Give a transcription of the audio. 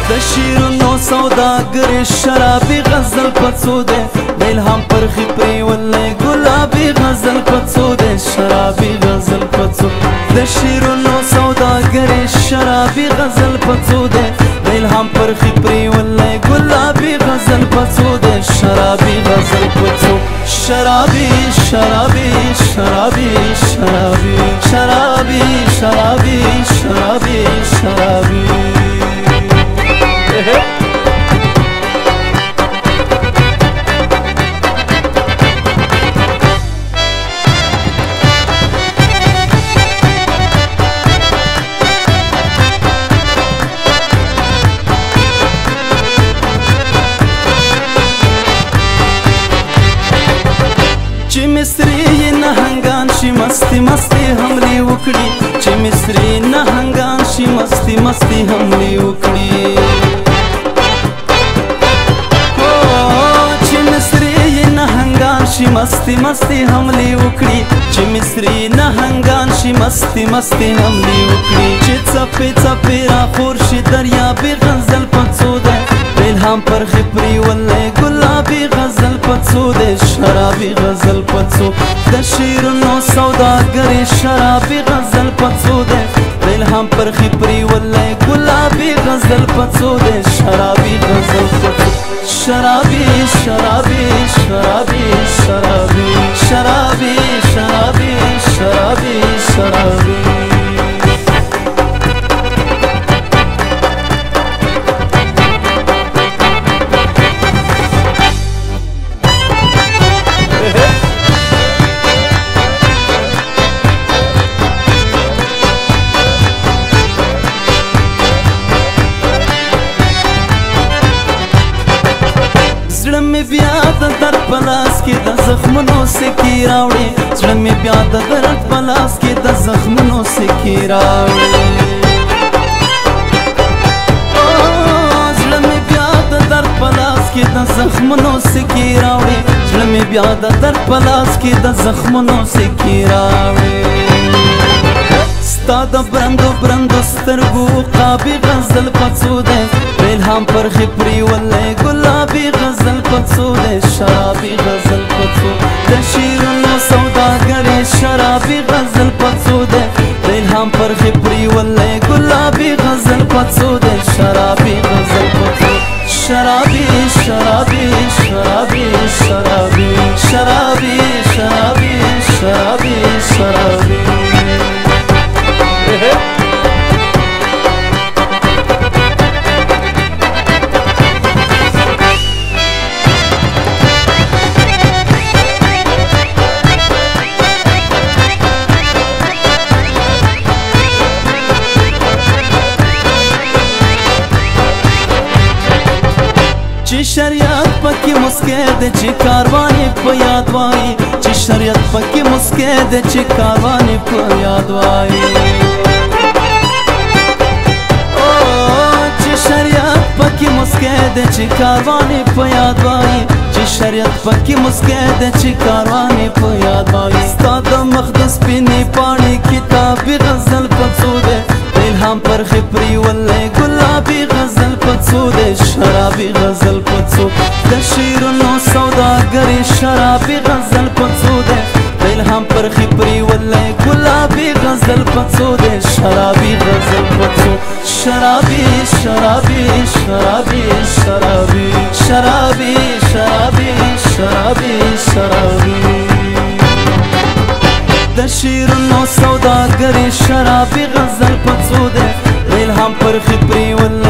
د شیرونو سوداګر شرابي غزل پڅو ده د الهام پرخي پریولې ګلابي غزل پڅو ده شرابي غزل پڅو د شیرونو سوداګر شرابي غزل پڅو ده د الهام پرخي پریولې ګلابي غزل پڅو ده شرابي غزل پڅو شرابي شرابي شرابي شرابي شرابي شرابي شرابي شرابي چې مصری نهنګان شي مستی مستی حملې وکړي چې مصری نهنګان شي مستی مستی حملې وکړي چې مصری نهنګان شي مستی مستی حملې وکړي چې مصری نهنګان شي مستی مستی حملې وکړي چې څپې څپې راخور شي دریابي غزل پڅو ده د الهام پرخي پریولې ګلابي غزل پڅو ده شرابي غزل پڅو د شیرونو سوداګر شرابي غزل پڅو ده د الهام پرخي پریولې ګلابي غزل پڅو ده شرابي غزل پڅو شرابي شرابي شرابي شرابي شرابي شرابي شرابي شرابي زړه مې بیا د درد په لاس کې د زخمونو سکې راوړې زړه مې بیا د درد په لاس کې د زخمونو سکې راوړې زړه مې بیا د درد په لاس کې د زخمونو سکې راوړې زړه مې بیا د درد په لاس کې د زخمونو سکې راوړې ستا د برندو برندو سترګو عقابي غزل پڅو ده د الهام پرخي پریولې ګلابي غزل پڅو ده شرابي غزل پڅو د شیرونو سوداګر شرابي غزل پڅو ده د الهام پرخي پریولې ګلابي غزل پڅو ده شرابي غزل پڅو شرابي شرابي شرابي شرابي شرابي شرابي شرابي شرابي چې شریعت پکې مسکې ده چې کاروان په یاد وایي چې شریعت پکې مسکې ده چې کاروان په یاد وایي چې شریعت پکې مسکې ده چې کاروان په یاد وایي چې شریعت پکې مسکې ده چې کاروان په یاد وایي ستا د مقدس سپینې پاڼې کتابي غزل پڅو ده د الهام پرخي پریولې ګلابي غزل پڅو ده شرابي غزل پڅو د شیرونو سوداګر شرابي غزل پڅو ده د الهام پرخي پریولې ګلابي غزل پڅو ده شرابي غزل پڅو شرابي شرابي شرابي شرابي شرابي شرابي شرابي شرابي د شیرونو سوداګر شرابي غزل پڅو ده د الهام پرخي پریولې